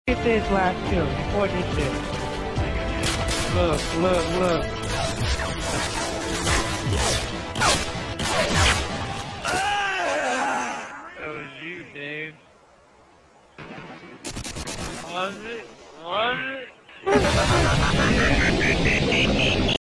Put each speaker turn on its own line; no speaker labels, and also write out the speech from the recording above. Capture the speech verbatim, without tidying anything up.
Get this last kill before this shit. Look, look, look. That was you, Dave. Was it? Was it?